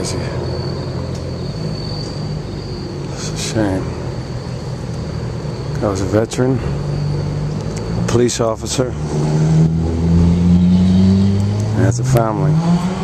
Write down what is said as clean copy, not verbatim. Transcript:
crazy. It's a shame. I was a veteran, a police officer, and has a family.